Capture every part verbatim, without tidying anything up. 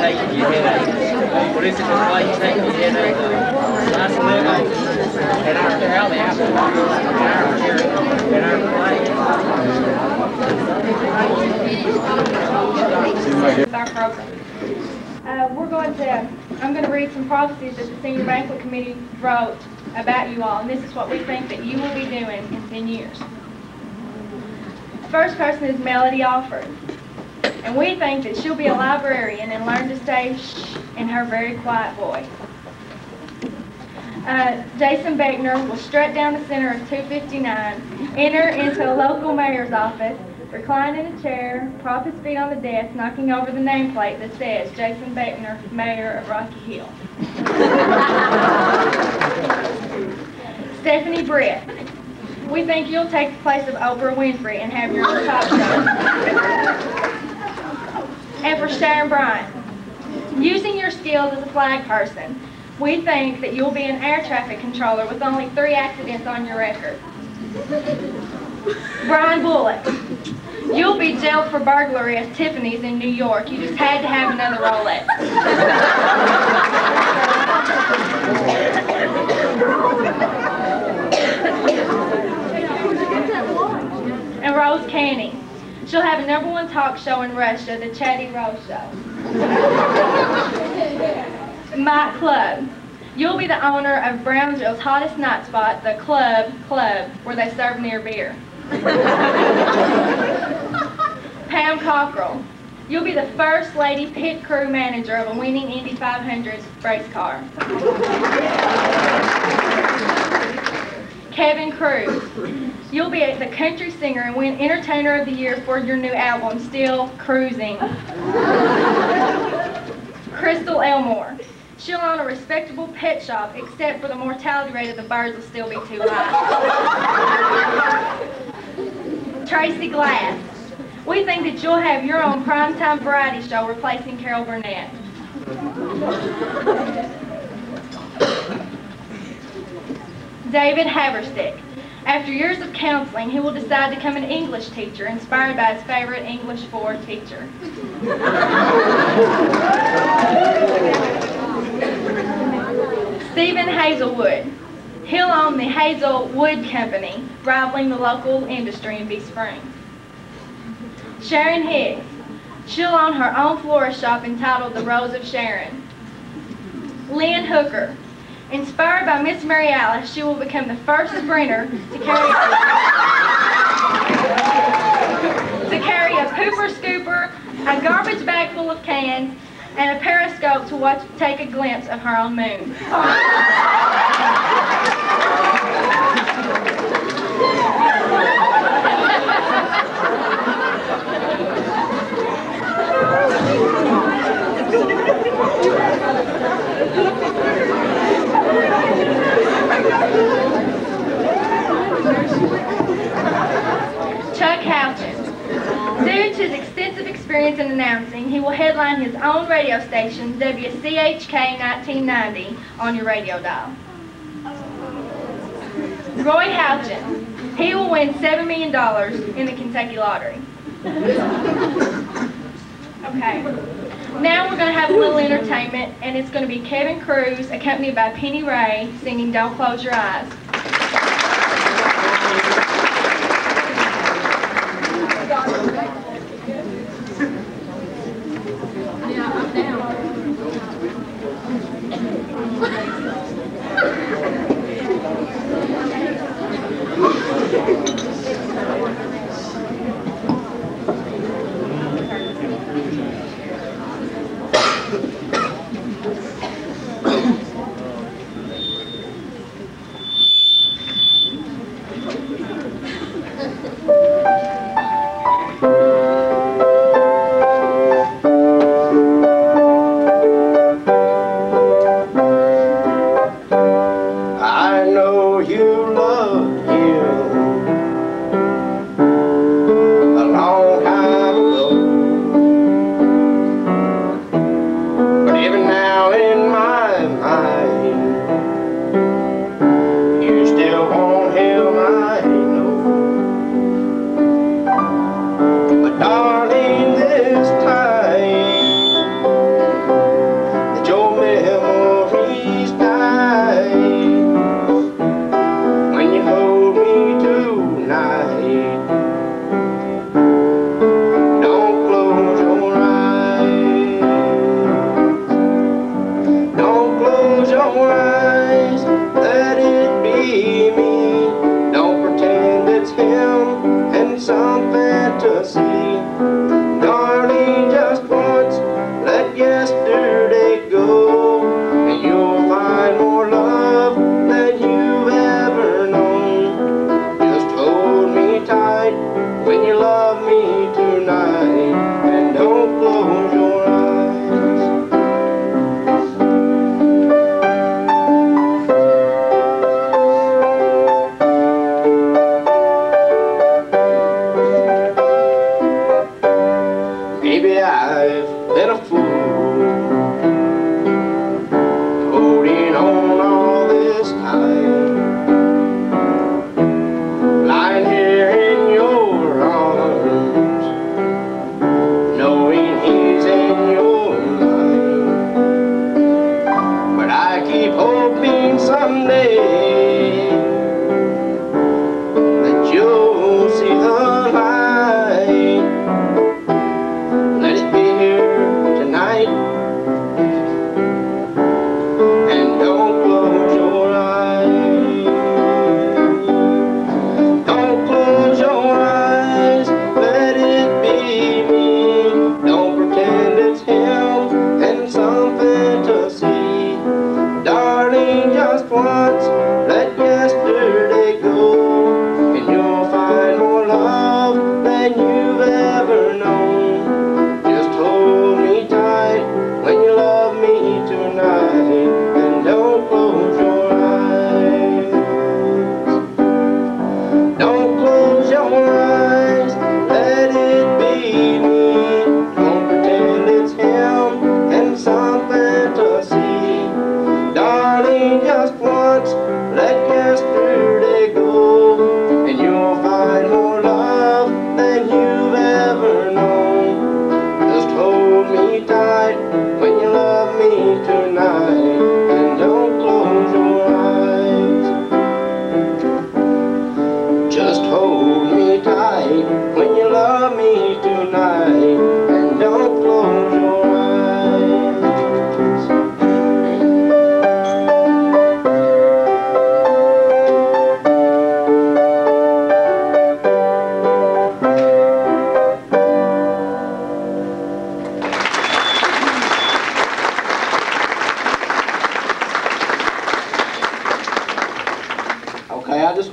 taking your headache? What is it that's why you take your headache? Nice living. And our tell the apple and our cherry and our plate. Our program. Uh, we're going to, I'm going to read some prophecies that the Senior Banquet Committee wrote about you all, and this is what we think that you will be doing in ten years. The first person is Melody Alford, and we think that she'll be a librarian and learn to stay shh in her very quiet voice. Uh, Jason Beckner will strut down the center of two fifty-nine, enter into a local mayor's office, recline in a chair, prop his feet on the desk, knocking over the nameplate that says, Jason Beckner, Mayor of Rocky Hill. Stephanie Brett. We think you'll take the place of Oprah Winfrey and have your own talk show. And for Sharon Bryant, using your skills as a flag person, we think that you'll be an air traffic controller with only three accidents on your record. Brian Bullock. You'll be jailed for burglary at Tiffany's in New York. You just had to have another Rolex. And Rose Canning. She'll have a number one talk show in Russia, the Chatty Rose Show. Mike Club. You'll be the owner of Brownsville's hottest night spot, the Club Club, where they serve near beer. Pam Cockrell. You'll be the first lady pit crew manager of a winning Indy five hundred race car. Kevin Cruz. You'll be the country singer and win Entertainer of the Year for your new album, Still Cruising. Crystal Elmore. She'll own a respectable pet shop, except for the mortality rate of the birds will still be too high. Tracy Glass. We think that you'll have your own primetime variety show replacing Carol Burnett. David Haverstick. After years of counseling, he will decide to become an English teacher, inspired by his favorite English four teacher. Stephen Hazelwood. He'll own the Hazel Wood Company, rivaling the local industry in Big Spring. Sharon Higgs. She'll own her own florist shop entitled The Rose of Sharon. Lynn Hooker. Inspired by Miss Mary Alice, she will become the first sprinter to carry to carry a pooper scooper, a garbage bag full of cans, and a periscope to watch take a glimpse of her own moon. Chuck Houchins. Due to his extensive experience in announcing, he will headline his own radio station, W C H K nineteen ninety, on your radio dial. Roy Houchins. He will win seven million dollars in the Kentucky lottery. Okay. Now we're going to have a little entertainment, and it's going to be Kevin Cruz, accompanied by Penny Ray, singing Don't Close Your Eyes.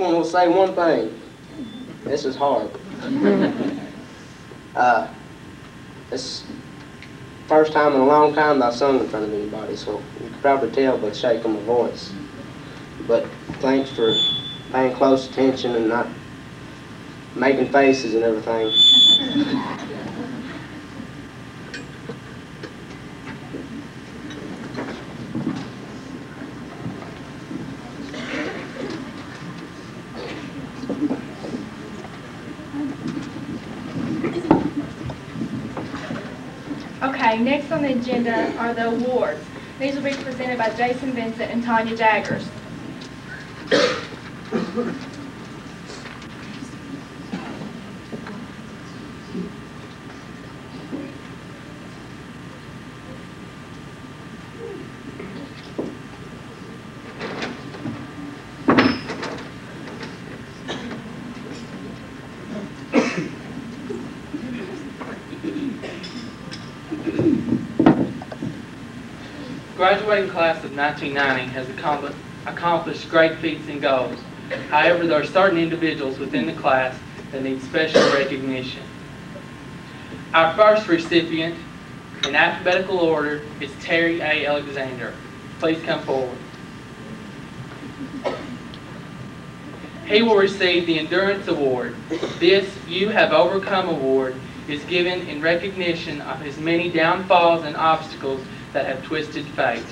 want to say one thing. This is hard. uh, it's first time in a long time that I've sung in front of anybody, so you can probably tell by the shape of my voice. But thanks for paying close attention and not making faces and everything. Okay, next on the agenda are the awards. These will be presented by Jason Vincent and Tanya Jaggers. Graduating class of nineteen ninety has accomplished, accomplished great feats and goals. However, there are certain individuals within the class that need special recognition. Our first recipient, in alphabetical order, is Terry A. Alexander. Please come forward. He will receive the Endurance Award. This You Have Overcome Award is given in recognition of his many downfalls and obstacles that have twisted fate.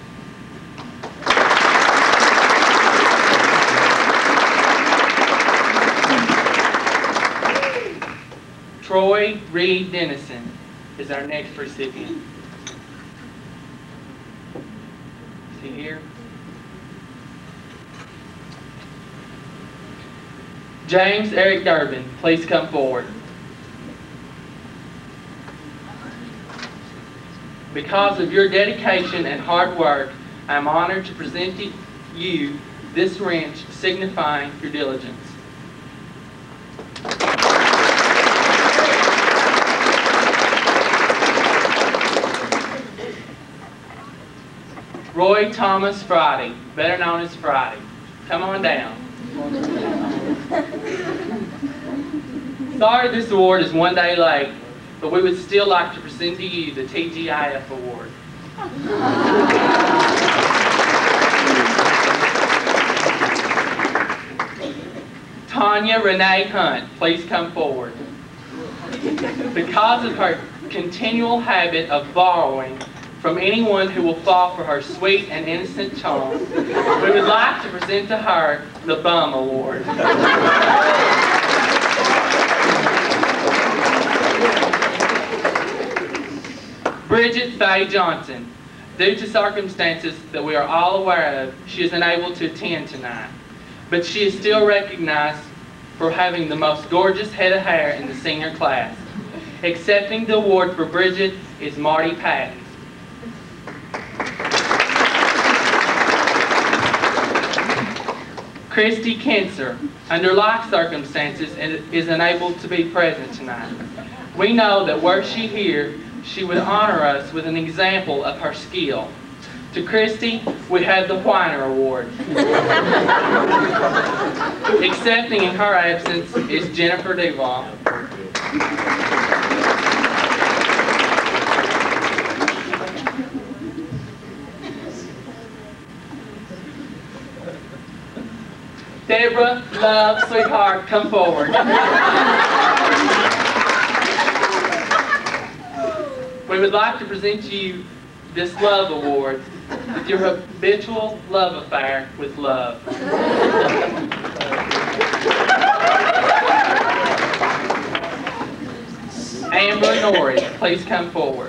Troy Reed Dennison is our next recipient. Is he here? James Eric Durbin, please come forward. Because of your dedication and hard work, I am honored to present to you this wrench signifying your diligence. Roy Thomas Friday, better known as Friday. Come on down. Sorry this award is one day late, but we would still like to present to you the T G I F Award. Tanya Renee Hunt, please come forward. Because of her continual habit of borrowing from anyone who will fall for her sweet and innocent charm, we would like to present to her the Bum Award. Bridget Faye Johnson. Due to circumstances that we are all aware of, she is unable to attend tonight. But she is still recognized for having the most gorgeous head of hair in the senior class. Accepting the award for Bridget is Marty Patton. Christy Kinser, under like circumstances, is unable to be present tonight. We know that were she here, she would honor us with an example of her skill. To Christy, we have the Whiner Award. Accepting in her absence is Jennifer Duval. Deborah, love, sweetheart, come forward. We would like to present to you this Love Award with your habitual love affair with love. Amber Norrie, please come forward.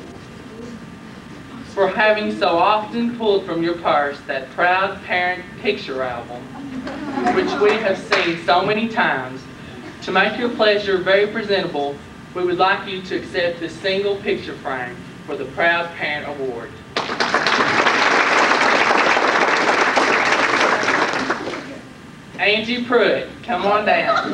For having so often pulled from your purse that Proud Parent picture album, which we have seen so many times, to make your pleasure very presentable, we would like you to accept this single picture frame for the Proud Parent Award. Angie Pruitt, come on down.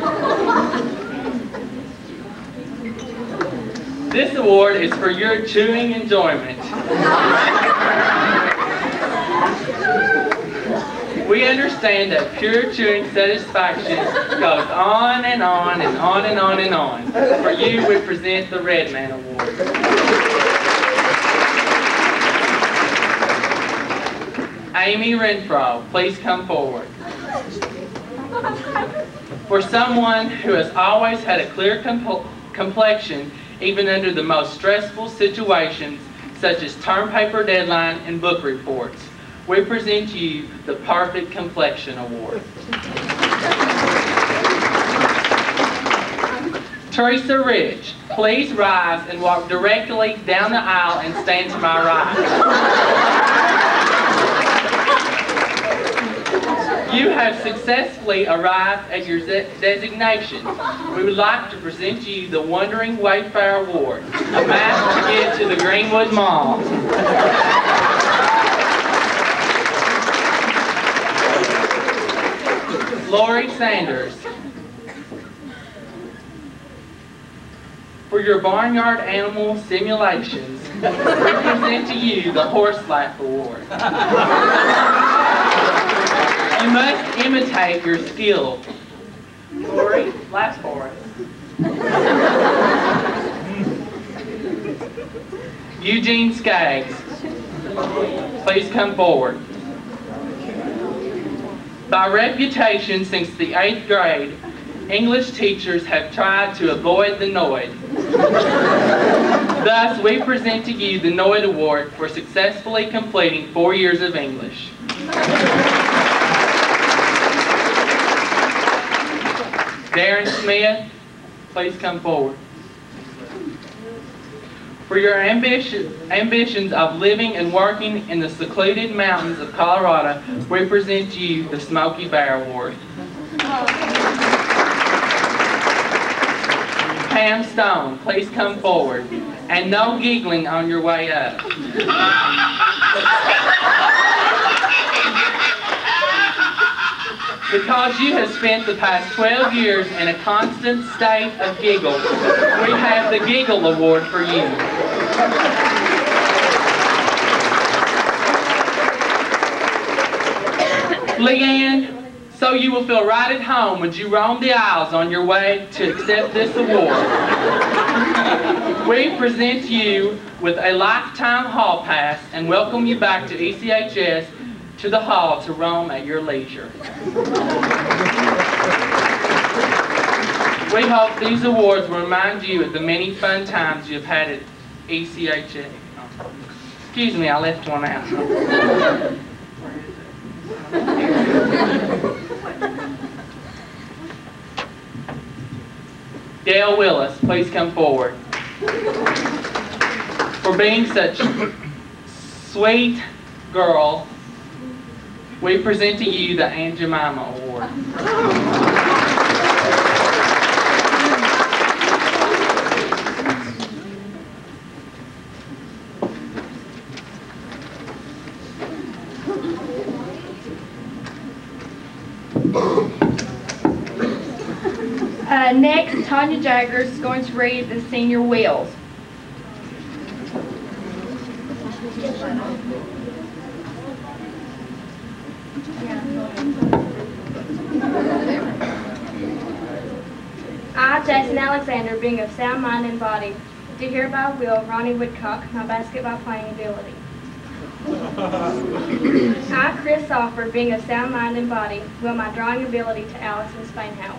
This award is for your chewing enjoyment. We We understand that pure chewing satisfaction goes on and on and on and on and on. For you, we present the Red Man Award. Amy Renfro, please come forward. For someone who has always had a clear compl complexion, even under the most stressful situations, such as term paper deadline and book reports, we present to you the Perfect Complexion Award. Teresa Rich, please rise and walk directly down the aisle and stand to my right. You have successfully arrived at your designation. We would like to present to you the Wandering Wayfarer Award, a map to get to the Greenwood Mall. Lori Sanders, for your barnyard animal simulations, we present to you the Horse Laugh Award. You must imitate your skill. Lori, laugh for us. Eugene Skaggs, please come forward. By reputation, since the eighth grade, English teachers have tried to avoid the N O I D. Thus, we present to you the N O I D Award for successfully completing four years of English. Darren Smith, please come forward. For your ambition, ambitions of living and working in the secluded mountains of Colorado, we present to you the Smoky Bear Award. Pam Stone, please come forward. And no giggling on your way up. Because you have spent the past twelve years in a constant state of giggles, we have the Giggle Award for you. Leanne, so you will feel right at home when you roam the aisles on your way to accept this award. We present you with a lifetime hall pass and welcome you back to E C H S to the hall to roam at your leisure. We hope these awards will remind you of the many fun times you've had at E C H S. Oh, excuse me, I left one out. Gail Willis, please come forward. For being such a sweet girl, we present to you the Aunt Jemima Award. Uh, next, Tanya Jaggers is going to read the Senior Wills. I, Jason Alexander, being of sound mind and body, do hereby will Ronnie Woodcock my basketball playing ability. I, Chris Salford, being of sound mind and body, will my drawing ability to Allison Spainhauer.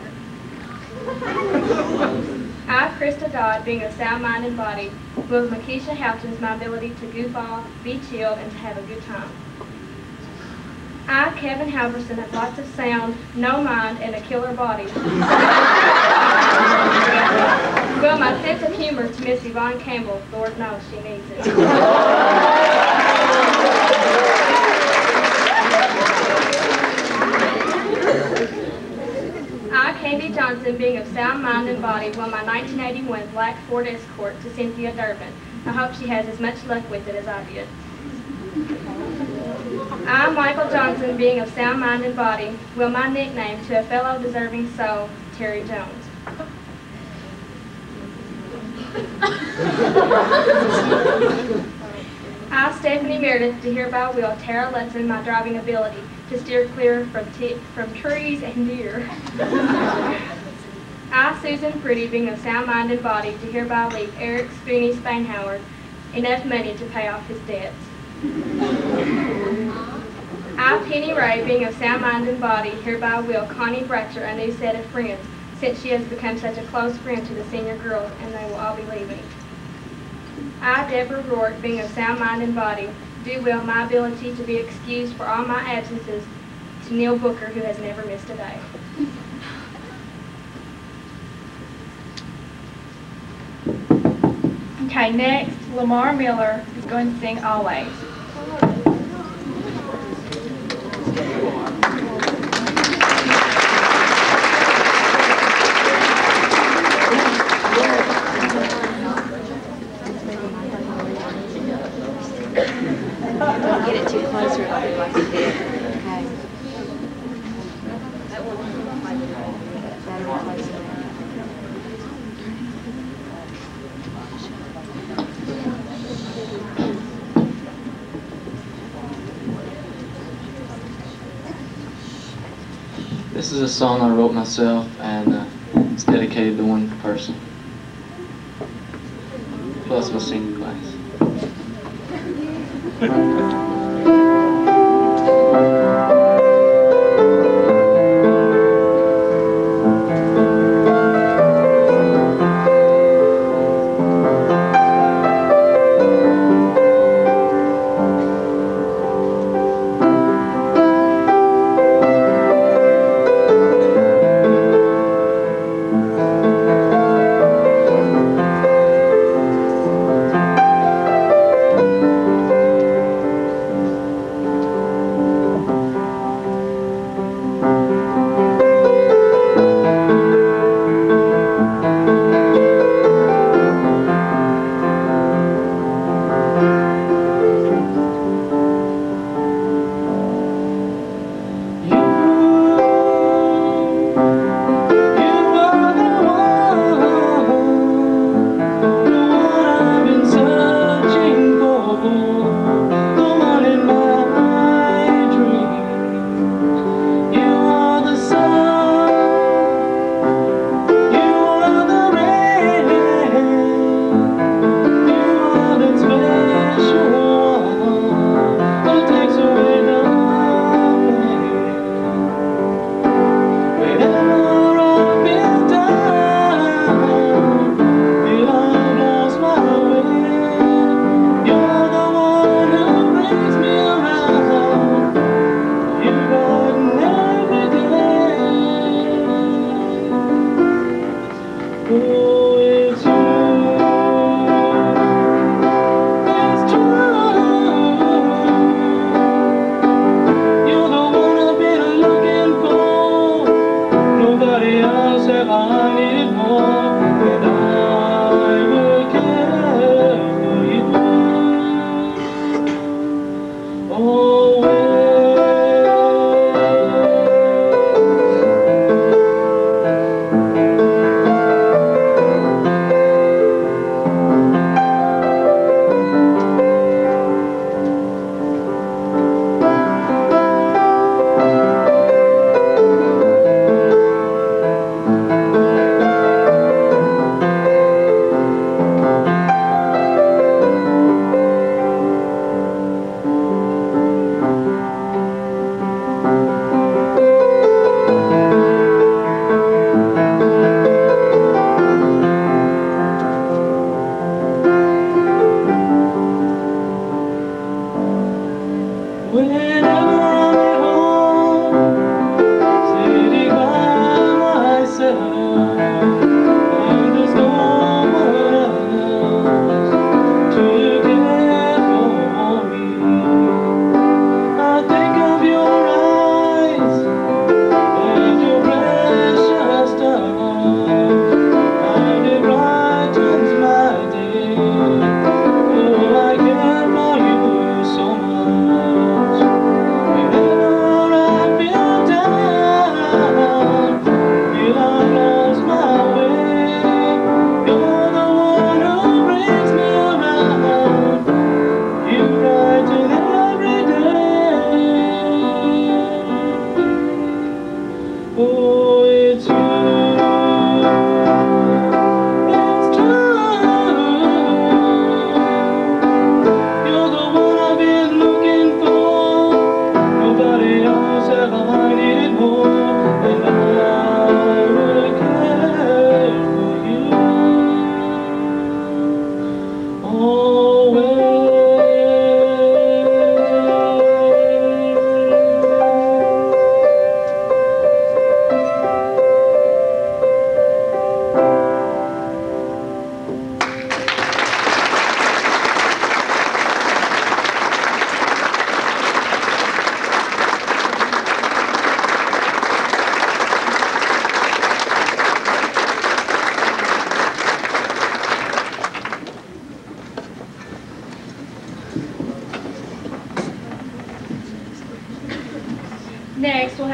I, Krista Dodd, being of sound mind and body, will Makisha Houchins my ability to goof off, be chilled, and to have a good time. I, Kevin Halverson, have lots of sound, no mind, and a killer body. Well, my sense of humor to Miss Yvonne Campbell, Lord knows she needs it. I, Candy Johnson, being of sound mind and body, won my nineteen eighty-one black Ford Escort to Cynthia Durbin. I hope she has as much luck with it as I did. I, Michael Johnson, being of sound mind and body, will my nickname to a fellow deserving soul, Terry Jones. I, Stephanie Meredith, do hereby will Tara Lutzen my driving ability to steer clear from, t from trees and deer. I, Susan Pretty, being of sound-minded body, do hereby leave Eric Spoony Spanhauer enough money to pay off his debts. I, Penny Ray, being of sound-minded body, hereby will Connie Bratcher a new set of friends, since she has become such a close friend to the senior girls, and they will all be leaving. I, Deborah Rourke, being of sound-minded body, do will my ability to be excused for all my absences to Neil Booker, who has never missed a day. Okay, next, Lamar Miller is going to sing Always. Get it too close or it'll be like it did. Okay. That'll be close enough. This is a song I wrote myself, and uh, it's dedicated to one person, plus my singing class.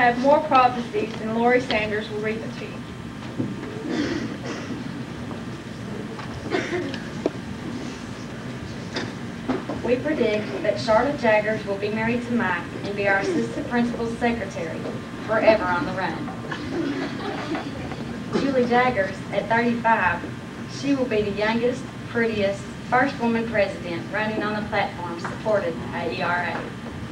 have more prophecies, and Lori Sanders will read them to you. We predict that Charlotte Jaggers will be married to Mike and be our assistant principal's secretary, forever on the run. Julie Jaggers, at thirty-five, she will be the youngest, prettiest, first woman president running on the platform supported by E R A.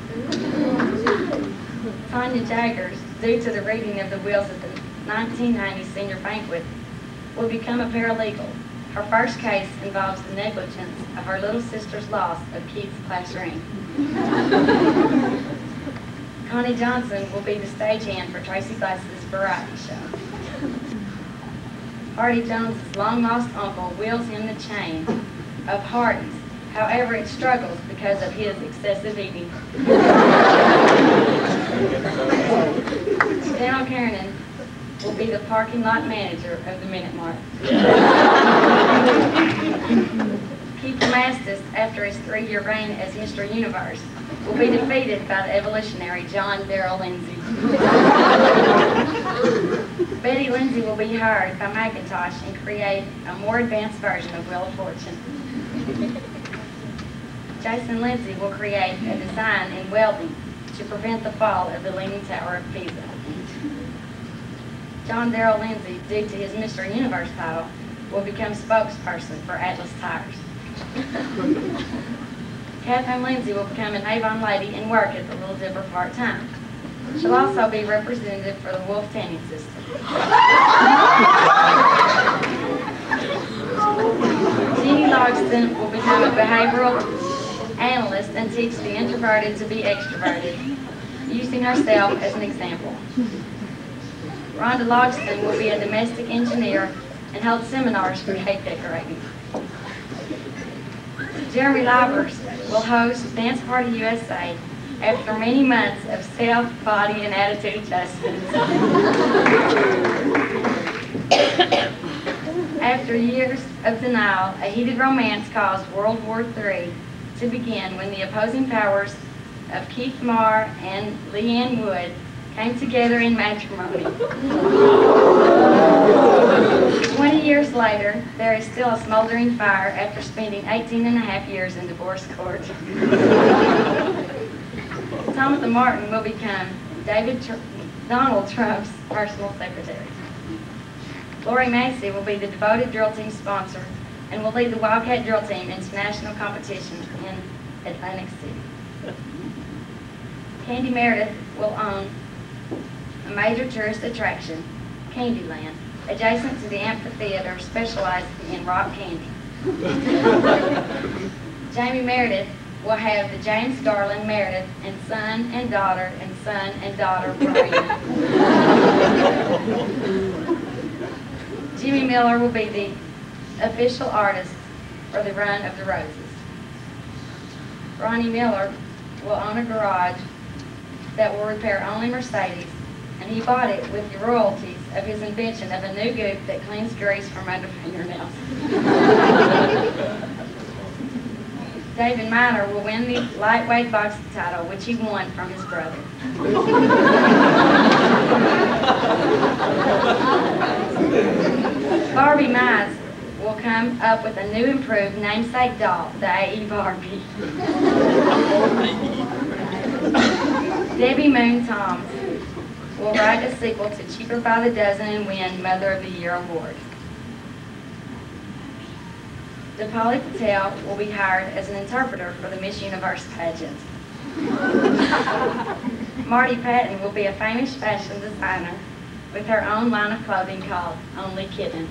Tanya Jaggers, due to the reading of the wills at the nineteen ninety Senior Banquet, will become a paralegal. Her first case involves the negligence of her little sister's loss of Keith's class ring. Connie Johnson will be the stagehand for Tracy Glass's variety show. Hardy Jones's long-lost uncle wields him the chain of Hardy's. However, it struggles because of his excessive eating. Daniel Kiernan will be the parking lot manager of the Minute Mark. Keith Mastis, after his three-year reign as Mister Universe, will be defeated by the evolutionary John Darrell Lindsay. Betty Lindsay will be hired by Macintosh and create a more advanced version of Wheel of Fortune. Jason Lindsay will create a design in welding to prevent the fall of the Leaning Tower of Pisa. John Darrell Lindsay, due to his Mister Universe title, will become spokesperson for Atlas Tires. Catherine Lindsay will become an Avon lady and work at the Little Dipper part-time. She'll also be representative for the Wolf Tanning System. Jeannie Logston will become a behavioral analyst and teach the introverted to be extroverted, using herself as an example. Rhonda Logston will be a domestic engineer and hold seminars for cake decorating. Jeremy Livers will host Dance Party U S A after many months of self, body, and attitude adjustments. After years of denial, a heated romance caused World War Three to begin when the opposing powers of Keith Marr and Leanne Wood came together in matrimony. Twenty years later, there is still a smoldering fire after spending eighteen and a half years in divorce court. Tabitha Martin will become David Tr Donald Trump's personal secretary. Lori Massey will be the devoted drill team sponsor and will lead the Wildcat drill team into national competition in Atlantic City. Candy Meredith will own a major tourist attraction, Candyland, adjacent to the amphitheater specializing in rock candy. Jamie Meredith will have the James Garland Meredith and son and daughter and son and daughter parade. Jimmy Miller will be the official artist for the Run of the Roses. Ronnie Miller will own a garage that will repair only Mercedes, and he bought it with the royalties of his invention of a new goop that cleans grease from under fingernails. David Miner will win the lightweight boxing title, which he won from his brother. Barbie Mize will come up with a new improved namesake doll, the A E Barbie. Debbie Moon Toms will write a sequel to Cheaper by the Dozen and win Mother of the Year award. DePauli Patel will be hired as an interpreter for the Miss Universe pageant. Marty Patton will be a famous fashion designer with her own line of clothing called Only Kitten.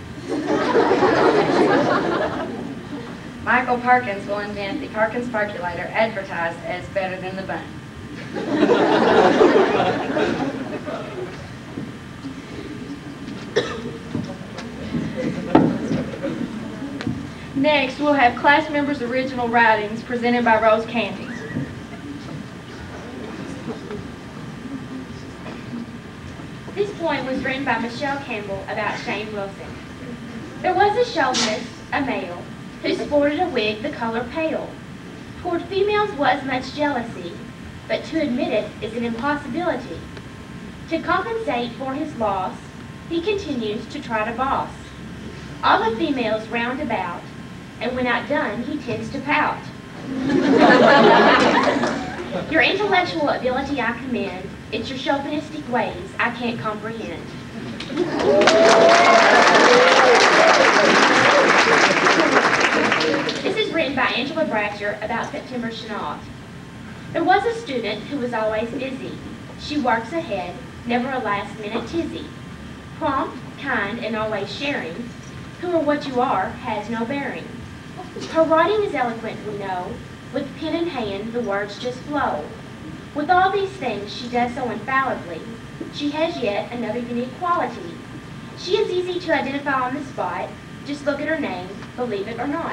Michael Perkins will invent the Perkins Percolator, advertised as better than the bun. Next, we'll have class members' original writings presented by Rose Candy. This poem was written by Michelle Campbell about Shane Wilson. There was a chauvinist, a male, who sported a wig the color pale. Toward females was much jealousy, but to admit it is an impossibility. To compensate for his loss, he continues to try to boss all the females round about, and when outdone, he tends to pout. Your intellectual ability I commend. It's your chauvinistic ways I can't comprehend. This is written by Angela Bratcher about September Chenault. There was a student who was always busy. She works ahead, never a last-minute tizzy. Prompt, kind, and always sharing, who or what you are has no bearing. Her writing is eloquent, we know. With pen in hand, the words just flow. With all these things she does so infallibly, she has yet another unique quality. She is easy to identify on the spot. Just look at her name, believe it or not.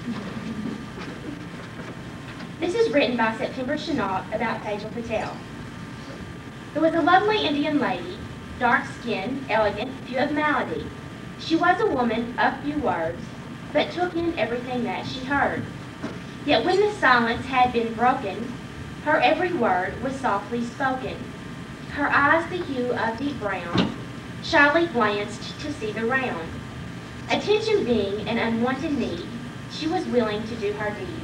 This is written by September Chenault about Tejal Patel. There was a lovely Indian lady, dark-skinned, elegant, few of malady. She was a woman of few words, but took in everything that she heard. Yet when the silence had been broken, her every word was softly spoken. Her eyes the hue of deep brown, shyly glanced to see the round. Attention being an unwanted need, she was willing to do her deed.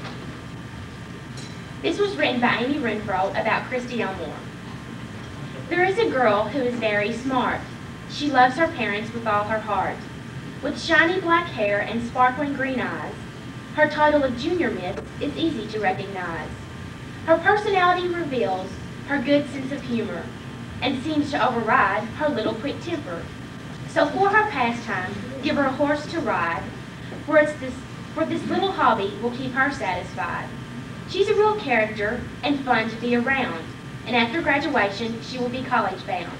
This was written by Amy Renfro about Christy Elmore. There is a girl who is very smart. She loves her parents with all her heart. With shiny black hair and sparkling green eyes, her title of Junior Miss is easy to recognize. Her personality reveals her good sense of humor and seems to override her little quick temper. So for her pastime, give her a horse to ride, for, it's this, for this little hobby will keep her satisfied. She's a real character and fun to be around, and after graduation, she will be college bound.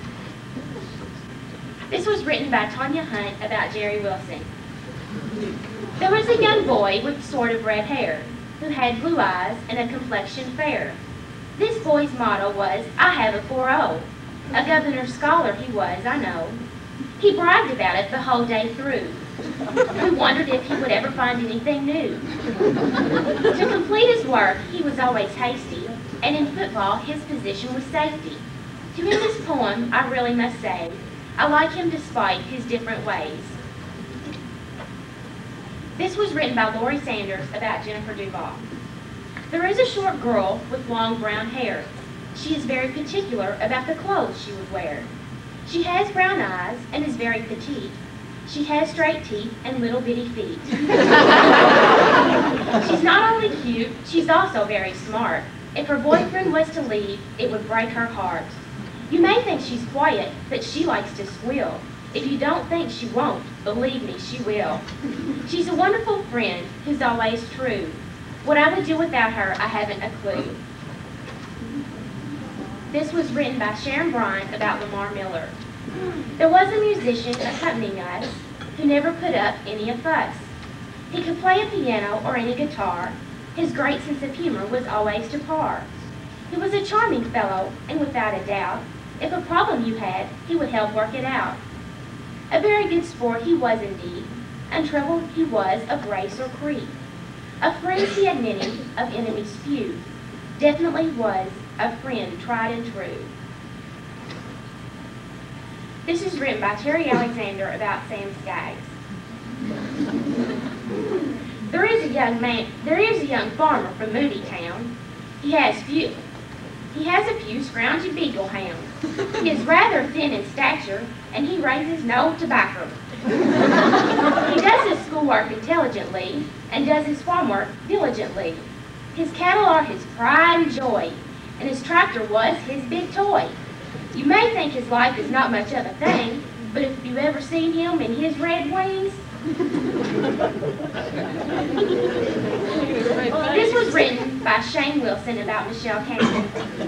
This was written by Tanya Hunt about Jerry Wilson. There was a young boy with sort of red hair, who had blue eyes and a complexion fair. This boy's motto was, I have a four oh. A governor's scholar he was, I know. He bragged about it the whole day through. We wondered if he would ever find anything new. To complete his work, he was always hasty, and in football, his position was safety. To him this poem, I really must say, I like him despite his different ways. This was written by Lori Sanders about Jennifer Duval. There is a short girl with long brown hair. She is very particular about the clothes she would wear. She has brown eyes and is very petite. She has straight teeth and little bitty feet. She's not only cute, she's also very smart. If her boyfriend was to leave, it would break her heart. You may think she's quiet, but she likes to squeal. If you don't think she won't, believe me, she will. She's a wonderful friend who's always true. What I would do without her, I haven't a clue. This was written by Sharon Bryant about Lamar Miller. There was a musician accompanying us who never put up any a fuss. He could play a piano or any guitar. His great sense of humor was always to par. He was a charming fellow, and without a doubt, if a problem you had, he would help work it out. A very good sport he was indeed, untroubled he was of race or creed. Of friends he had many, of enemies few. Definitely was a friend tried and true. This is written by Terry Alexander about Sam Skaggs. There is a young man, there is a young farmer from Moody Town. He has few, he has a few scroungy beagle hounds. He is rather thin in stature, and he raises no tobacco. He does his schoolwork intelligently, and does his farm work diligently. His cattle are his pride and joy, and his tractor was his big toy. You may think his life is not much of a thing, but if you've ever seen him in his red wings, this was written by Shane Wilson about Michelle Cannon.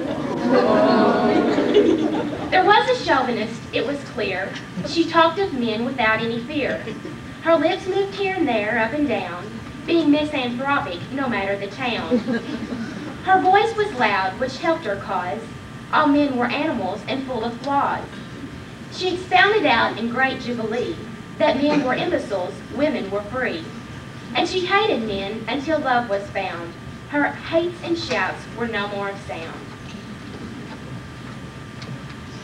There was a chauvinist, it was clear. She talked of men without any fear. Her lips moved here and there, up and down, being misanthropic, no matter the town. Her voice was loud, which helped her cause all men were animals and full of flaws. She expounded out in great jubilee that men were imbeciles, women were free. And she hated men until love was found. Her hates and shouts were no more of sound.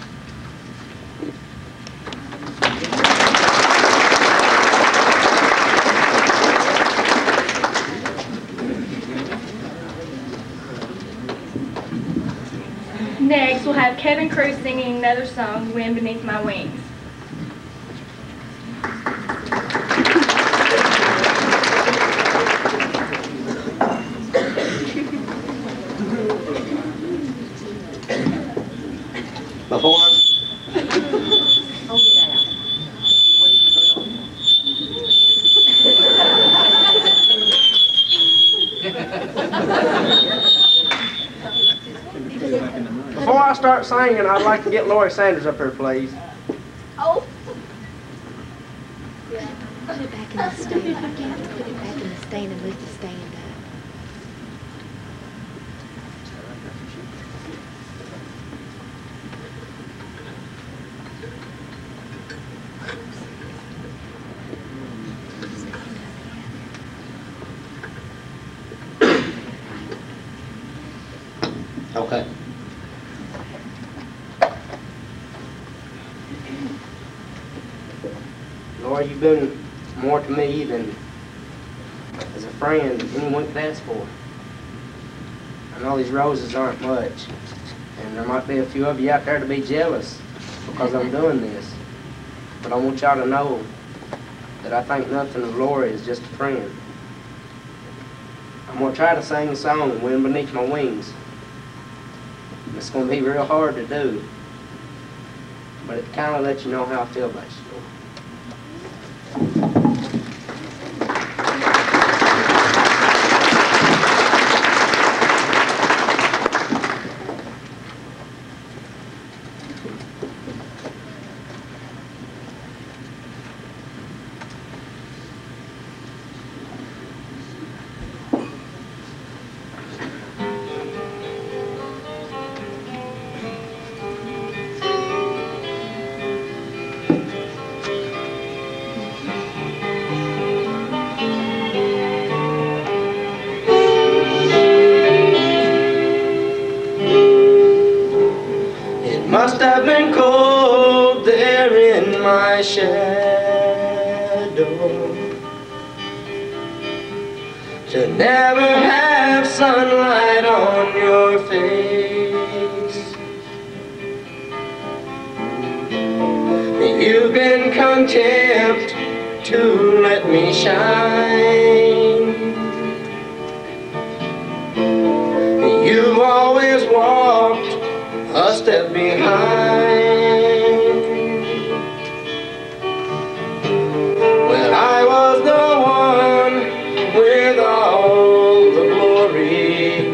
Kevin Cruz singing another song, Wind Beneath My Wings. Before Before I start singing, I'd like to get Lori Sanders up here, please. Oh. Put it back in the stand. Put it back in the stand and lift the stand up. Okay. Lord, you've been more to me than as a friend anyone could ask for. I know these roses aren't much, and there might be a few of you out there to be jealous because I'm doing this. But I want y'all to know that I think nothing of Lori as just a friend. I'm going to try to sing a song, Wind Beneath My Wings. It's going to be real hard to do, but it kind of lets you know how I feel about you. Must have been cold there in my shadow to never have sunlight on your face. You've been content to let me shine. You've always walked a step behind. When I was the one with all the glory,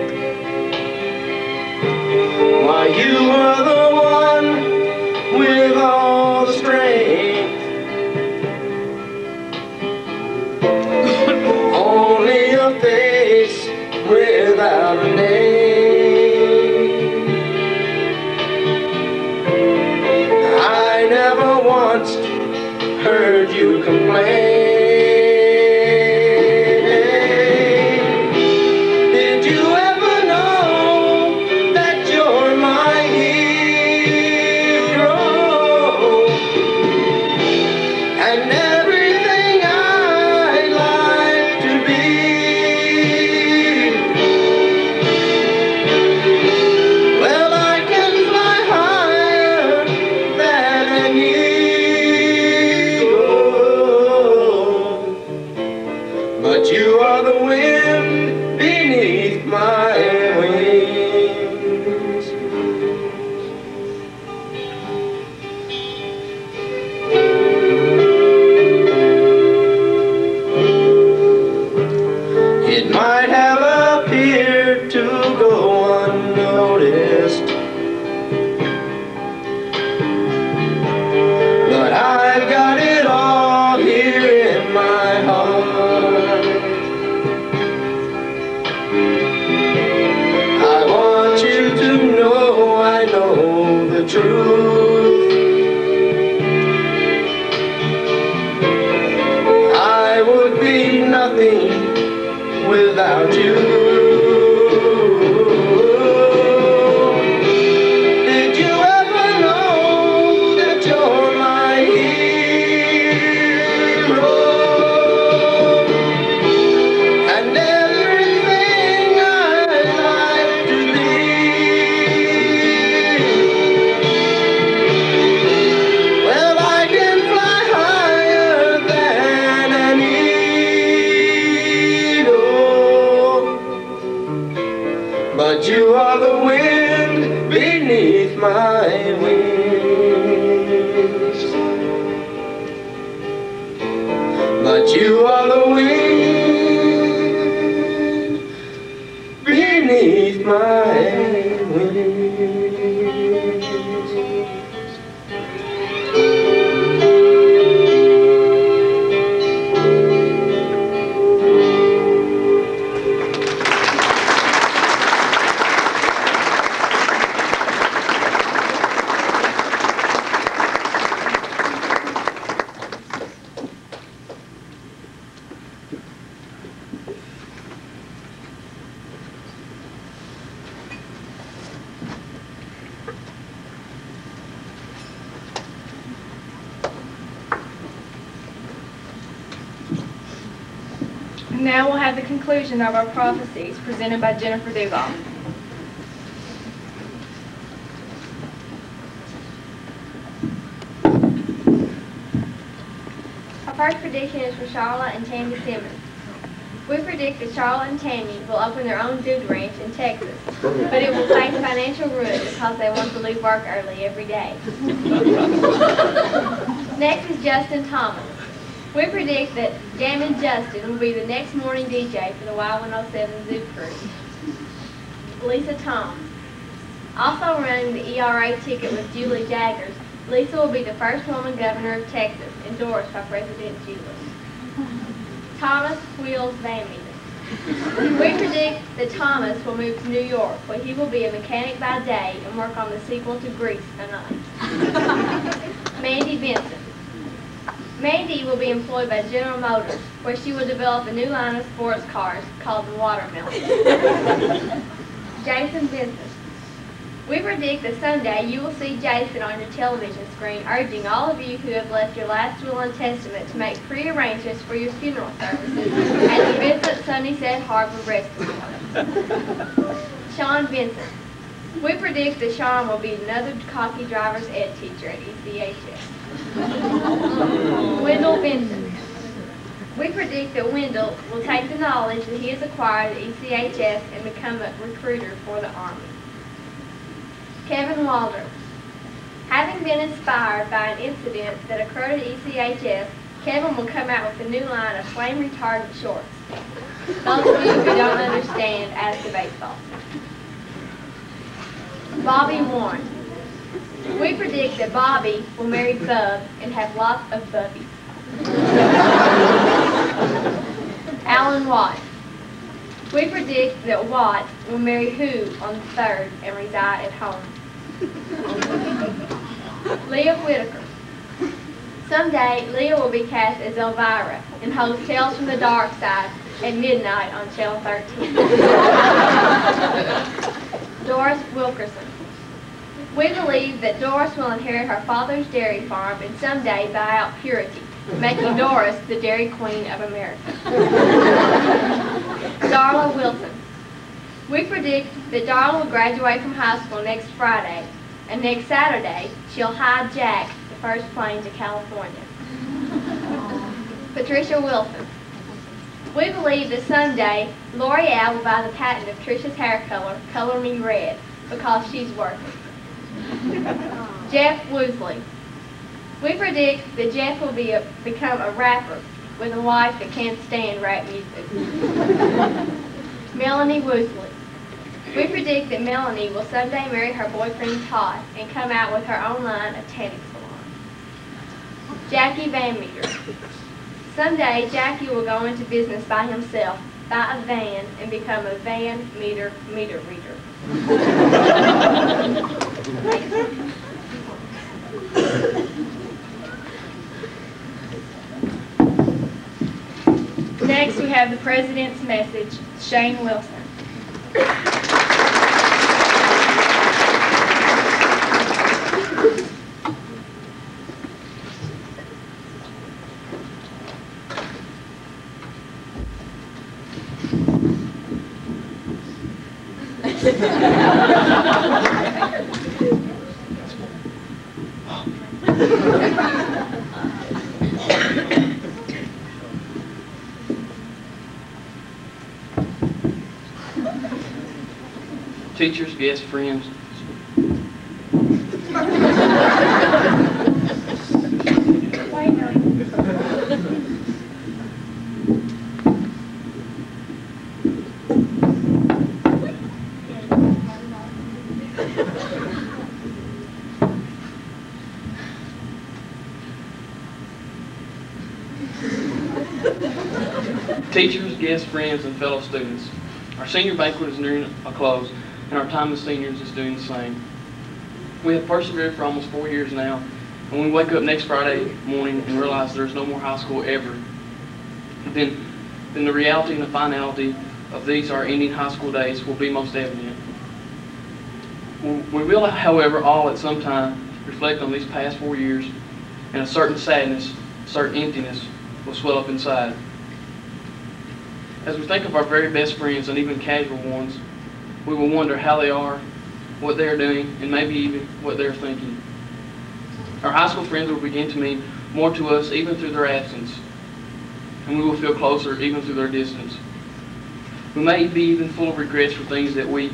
why you were the one with all the strength. Only a face without a name. Heard you complain. Did you ever know that you're my hero and everything I'd like to be? Well, I can fly higher than you. But you are the wind beneath my wings. It might have appeared to go unnoticed, but I've got it all here in my heart. I want you to know I know the truth. I would be nothing without you. Did you ever know that you're my hero and everything I'd like to be? but you are the wind beneath my Now we'll have the conclusion of our prophecies presented by Jennifer Duval. Our first prediction is for Charlotte and Tammy Simmons. We predict that Charlotte and Tammy will open their own dude ranch in Texas, but it will face financial ruin because they want to leave work early every day. Next is Justin Thomas. We predict that Jammin' Justin will be the next morning D J for the Y one oh seven Zoo Crew. Lisa Thomas. Also running the E R A ticket with Julie Jaggers, Lisa will be the first woman governor of Texas, endorsed by President Julie. Thomas Wheels Van Meter. We predict that Thomas will move to New York, where he will be a mechanic by day and work on the sequel to Grease at night. Mandy Benson. Mandy will be employed by General Motors, where she will develop a new line of sports cars called the Watermelon. Jason Benson. We predict that someday you will see Jason on your television screen urging all of you who have left your last will and testament to make pre-arrangements for your funeral services at the Vincent Sunnyside Harbor Restaurant. Sean Vincent. We predict that Sean will be another cocky driver's ed teacher at E C H S. Wendell Benson. We predict that Wendell will take the knowledge that he has acquired at E C H S and become a recruiter for the Army. Kevin Walder. Having been inspired by an incident that occurred at E C H S, Kevin will come out with a new line of flame retardant shorts. Those of you who don't understand, ask the baseball. Bobby Warren. We predict that Bobby will marry Bub and have lots of bubbies. Alan Watt. We predict that Watt will marry Who on the third and reside at home. Leah Whitaker. Someday, Leah will be cast as Elvira and host Tales from the Dark Side at midnight on Channel thirteen. Doris Wilkerson. We believe that Doris will inherit her father's dairy farm and someday buy out Purity, making Doris the Dairy Queen of America. Darla Wilson. We predict that Darla will graduate from high school next Friday, and next Saturday, she'll hijack the first plane to California. Patricia Wilson. We believe that someday, L'Oreal will buy the patent of Trisha's hair color, Color Me Red, because she's worth it. Jeff Woosley. We predict that Jeff will be a, become a rapper with a wife that can't stand rap music. Melanie Woosley. We predict that Melanie will someday marry her boyfriend Todd and come out with her own line of tanning salons. Jackie Van Meter. Someday Jackie will go into business by himself, buy a van, and become a van meter meter reader. Next, we have the President's message, Shane Wilson. Teachers, guests, friends. Teachers, guests, friends, and fellow students, our senior banquet is nearing a close, and our time as seniors is doing the same. We have persevered for almost four years now, and we wake up next Friday morning and realize there's no more high school ever, then, then the reality and the finality of these our ending high school days will be most evident. We will, however, all at some time reflect on these past four years, and a certain sadness, a certain emptiness will swell up inside. As we think of our very best friends and even casual ones, we will wonder how they are, what they are doing, and maybe even what they are thinking. Our high school friends will begin to mean more to us even through their absence, and we will feel closer even through their distance. We may be even full of regrets for things that we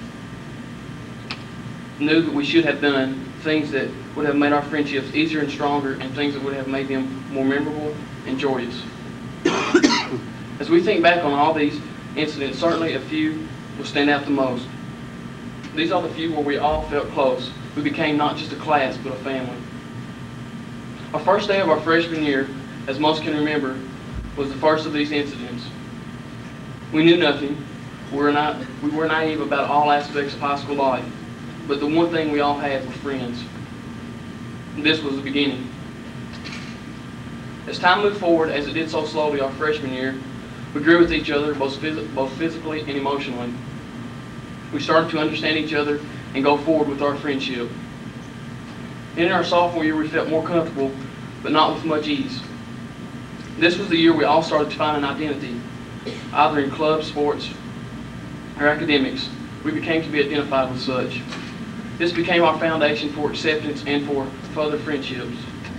knew that we should have done, things that would have made our friendships easier and stronger, and things that would have made them more memorable and joyous. As we think back on all these incidents, certainly a few will stand out the most. These are the few where we all felt close. We became not just a class, but a family. Our first day of our freshman year, as most can remember, was the first of these incidents. We knew nothing. We were, not, we were naive about all aspects of high school life, but the one thing we all had were friends. And this was the beginning. As time moved forward, as it did so slowly our freshman year, we grew with each other both, phys both physically and emotionally. We started to understand each other and go forward with our friendship. In our sophomore year, we felt more comfortable, but not with much ease. This was the year we all started to find an identity, either in clubs, sports, or academics. We became to be identified with such. This became our foundation for acceptance and for further friendships.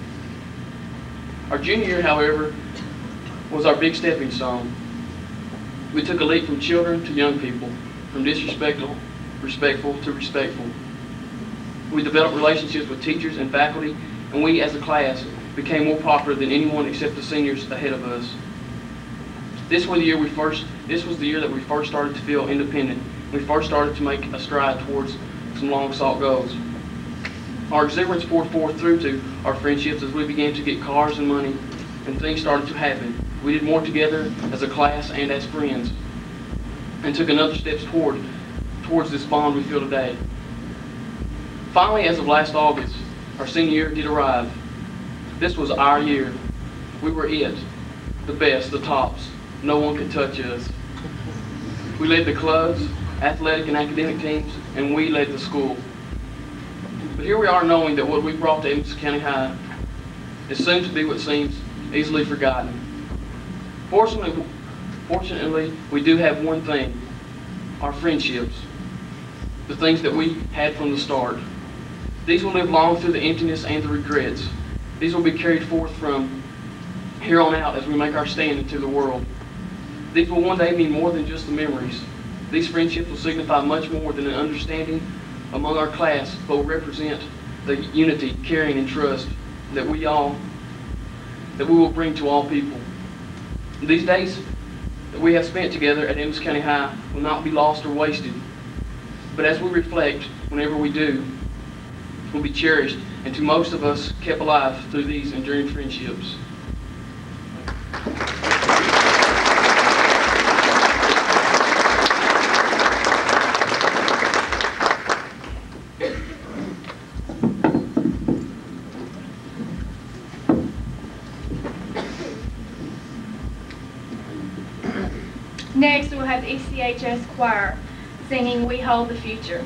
Our junior year, however, was our big stepping stone. We took a leap from children to young people, from disrespectful respectful to respectful. We developed relationships with teachers and faculty, and we as a class became more popular than anyone except the seniors ahead of us. This was the year we first this was the year that we first started to feel independent. We first started to make a stride towards some long sought goals. Our exuberance poured forth through to our friendships as we began to get cars and money, and things started to happen. We did more together as a class and as friends, and took another step toward towards this bond we feel today. Finally, as of last August, our senior year did arrive. This was our year. We were it, the best, the tops. No one could touch us. We led the clubs, athletic and academic teams, and we led the school. But here we are knowing that what we brought to Edmonson County High is soon to be what seems easily forgotten. Fortunately, fortunately, we do have one thing, our friendships, the things that we had from the start. These will live long through the emptiness and the regrets. These will be carried forth from here on out as we make our stand into the world. These will one day mean more than just the memories. These friendships will signify much more than an understanding among our class, but will represent the unity, caring, and trust that we all, that we will bring to all people. These days that we have spent together at Edmonson County High will not be lost or wasted, but as we reflect, whenever we do, will be cherished and to most of us kept alive through these enduring friendships. Next, we'll have E C H S Choir singing We Hold the Future.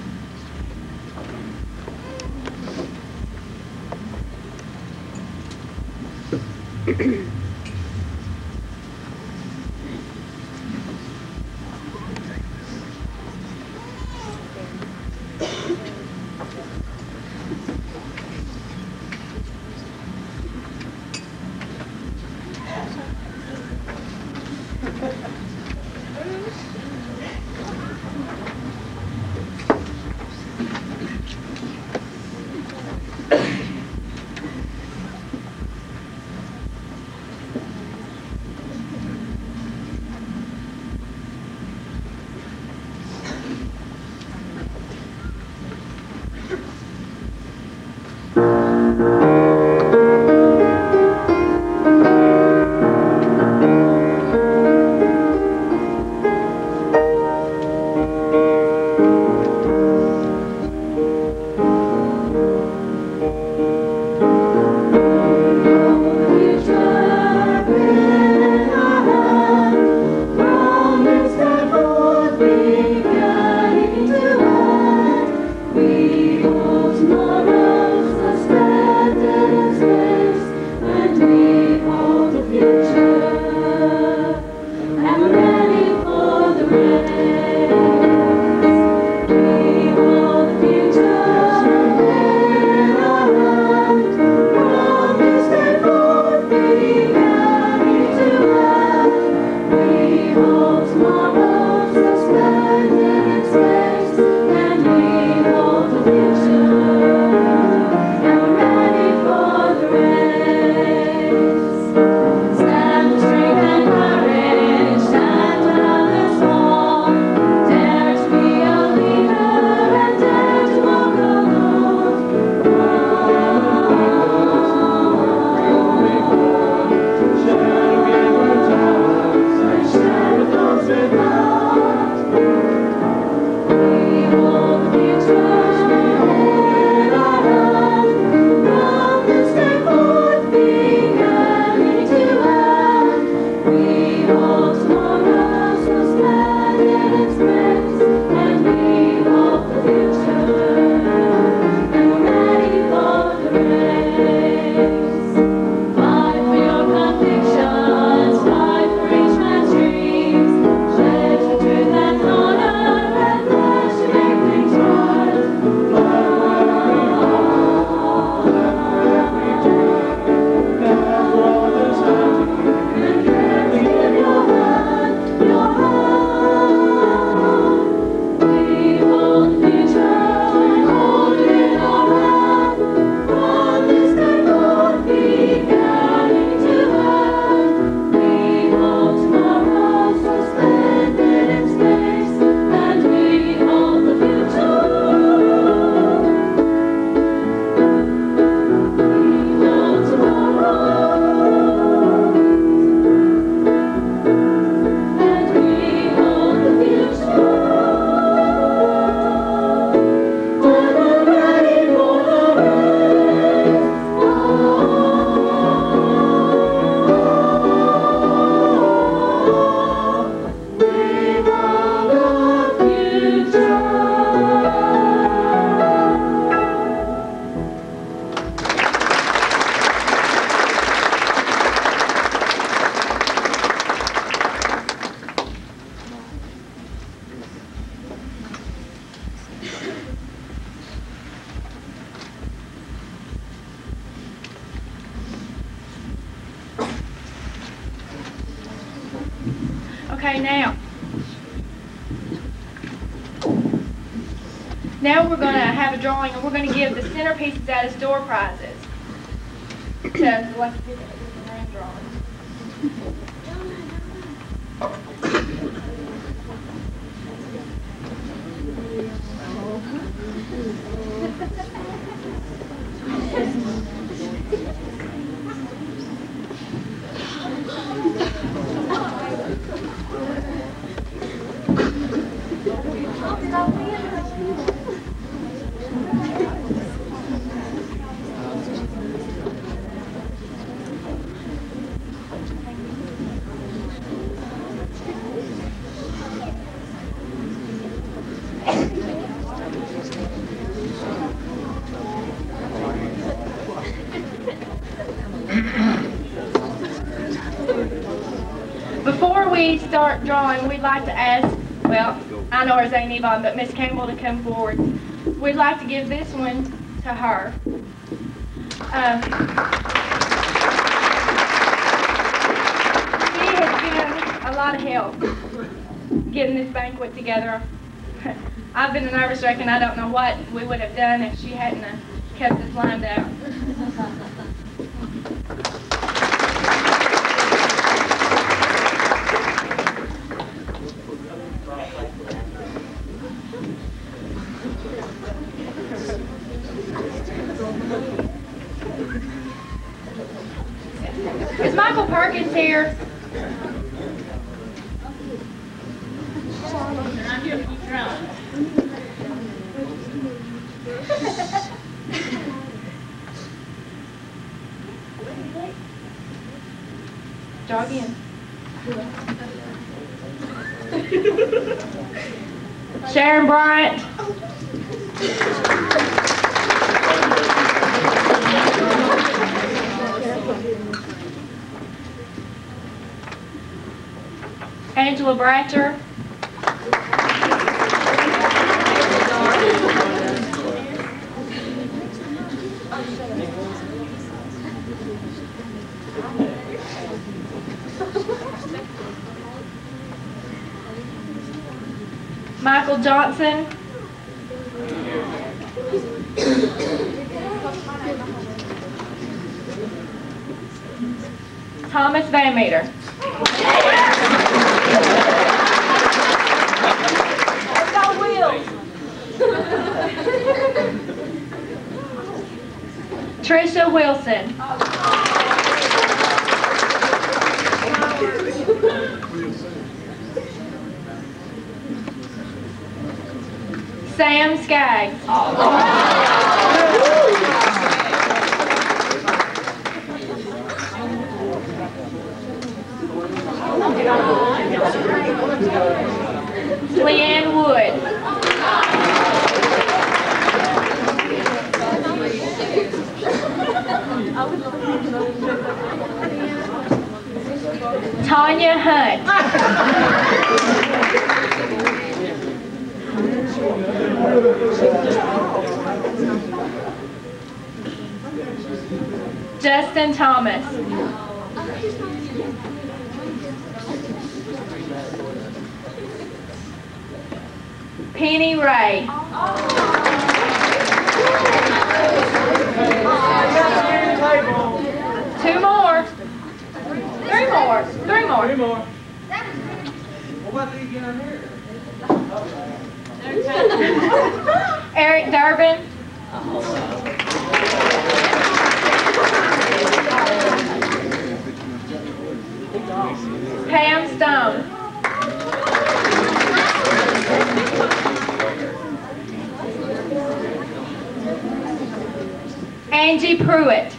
Okay, now. Now we're going to have a drawing, and we're going to give the centerpieces out as door prizes. So, so let's do the grand drawing. Before we start drawing, we'd like to ask, well, I know hers ain't Yvonne, but Miss Campbell to come forward. We'd like to give this one to her. Um, she has been a lot of help getting this banquet together. I've been a nervous wreck, and I don't know what we would have done if she hadn't uh, kept us lined out. Is Michael Perkins here? I'm here to keep drawing. Jog in. Sharon Bryant. Angela Bratcher. Michael Johnson. Thomas Van Meter. Trisha Wilson. Sam Skaggs. Leanne Wood. Tanya Hunt. Justin Thomas. Penny Ray. Two more. Three more. Three more. Three more. Eric Durbin. Pam Stone. Angie Pruitt.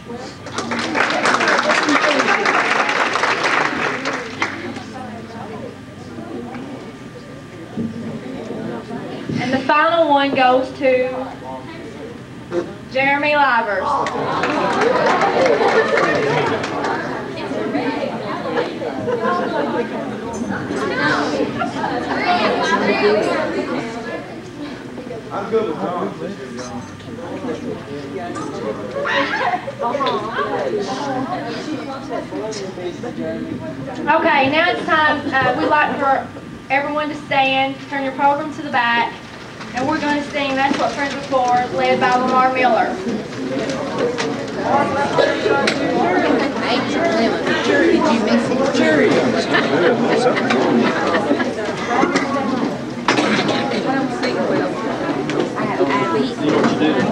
And the final one goes to Jeremy Livers. I'm good with Tom. Okay, now it's time. Uh, we'd like for everyone to stand, turn your program to the back, and we're going to sing That's What Friends Are For, led by Lamar Miller. Did you mix it? Cheerios. I have Abby. You know what you do?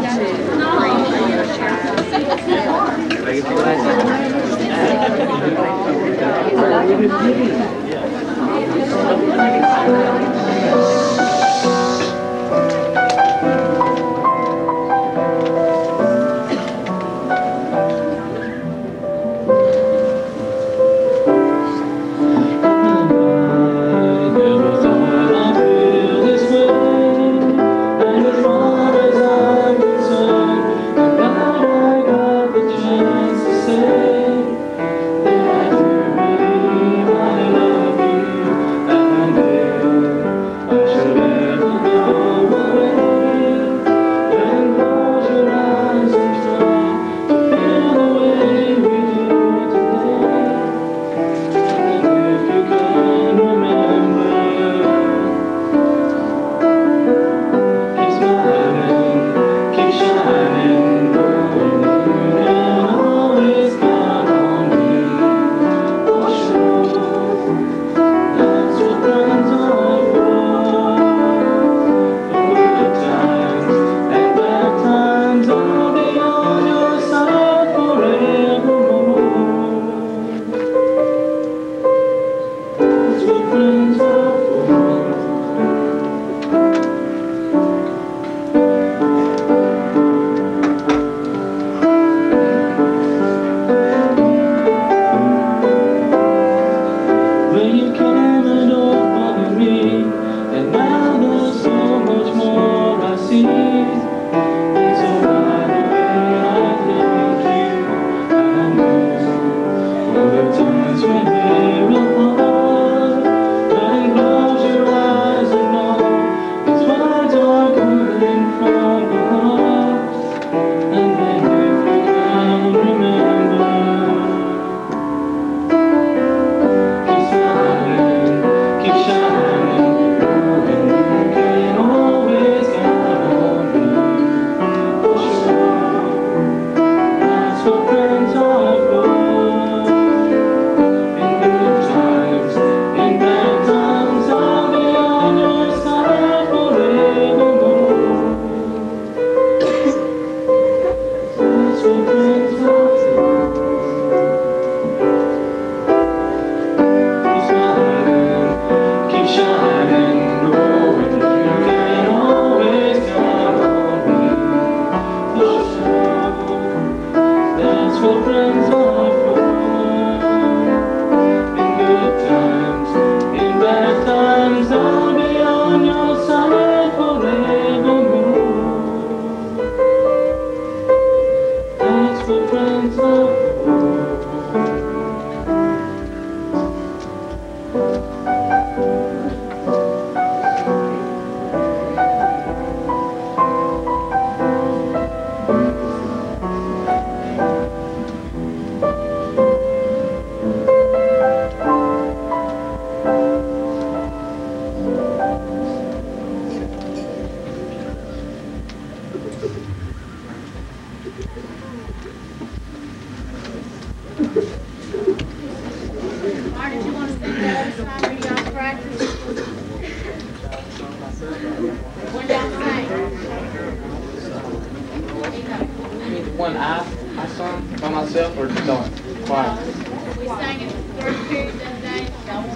One I, I sung by myself or just on choir? We sang it the first period that day.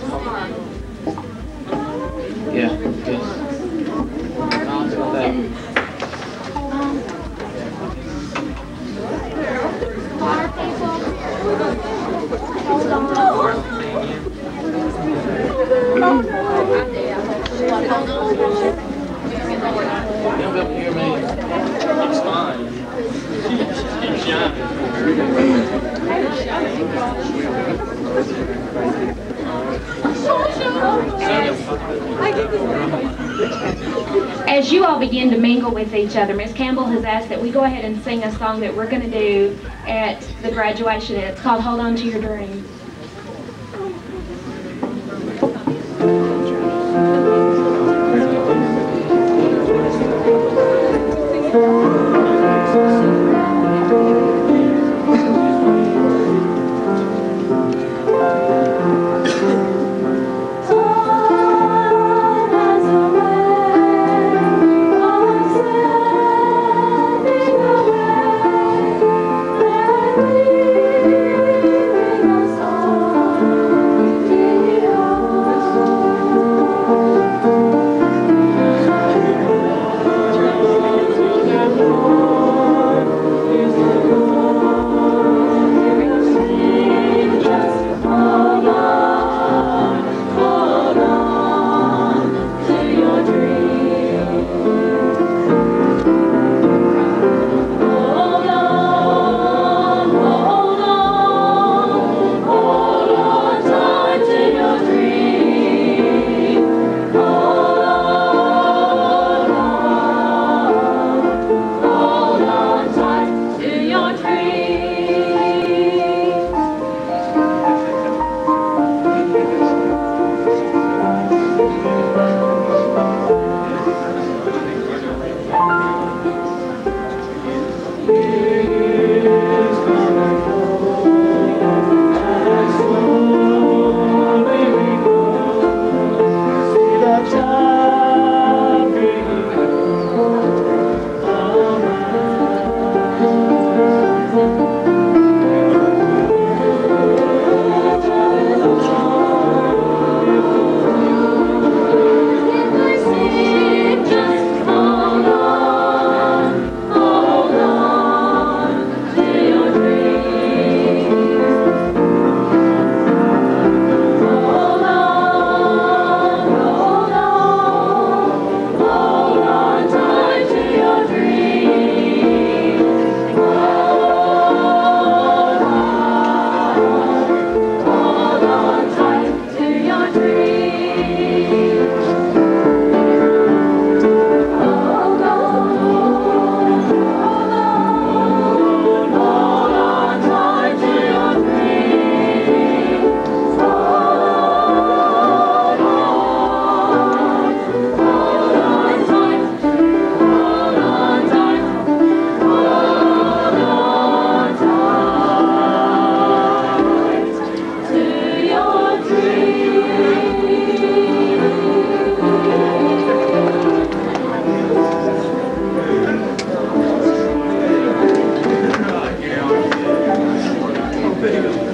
Yeah, yes. No, it's not that. You don't be able to hear me. It's fine. Keep shining. I get this. as you all begin to mingle with each other, Miz Campbell has asked that we go ahead and sing a song that we're going to do at the graduation. It's called Hold On to Your Dream. Big.